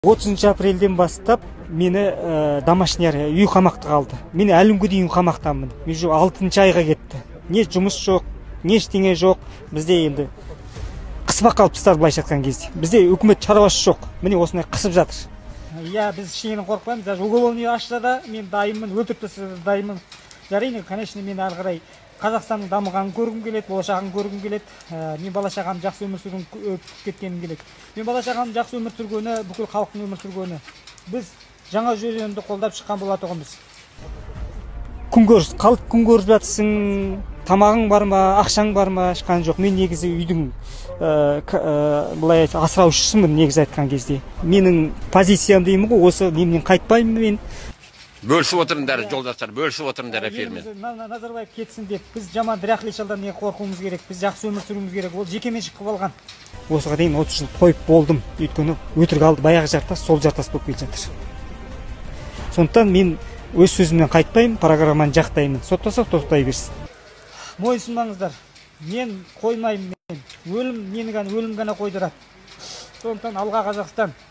30 апрелден бастап мені домашний үй қамақта қалды. Мен әлі күнге дейін қамақтамын. Мен 6 айға кетті. Не жұмыс жоқ, не ештеңе жоқ. Бізде енді қысып қалып тастады былайша айтқан кезде. Бізде үкімет шаруасы жоқ. Міне осындай қысып жатыр. Я біз ештеңеден қорықпаймыз. Даже уголовный ашса да мен дайынмын, өлтіріп тастаса дайынмын. Жарайды, конечно, мен ары қарай Қазақстанның дамығанын көргім келеді, болашағын көргім келеді. Мен бала-шағам жақсы өмір сүргенін кеткенім келеді. Мен бала-шағам жақсы өмір сүргені, бүкіл халықтың өмір сүргені. Біз жаңа жүйені қолдап шыққан болатұғымыз. Күнкөріс, халық күн көріп жатсың, тамағың бар ма, ақшаң бар ма, ешқандай жоқ. Мен негізі үйдің былай асыраушысымын негізі айтқан кезде. Менің позициям деймін ғой, осы немнен қайтпаймын мен. Бөлшіп отырыңдар, жолдастар, бөлшіп отырыңдар эфирмен. Назарбаев кетсін деп, біз жаман дряхличалдан не қорқуымыз керек, біз жақсы өмір сүруіміз керек, ол жекеменшік қылып алған. Осыға дейін 30 жыл қойып болдым, өйткені өтірік алды, баяғы жартас, сол жартас болып келе жатыр. Сондықтан мен өз сөзімнен қайтпаймын, программаны жақтаймын. Соттаса тоқтай берсін. Мойынсынбаңыздар, мен қоймаймын, өлім мені ғана өлім ғана қойдырады. Сондықтан алға Қазақстан.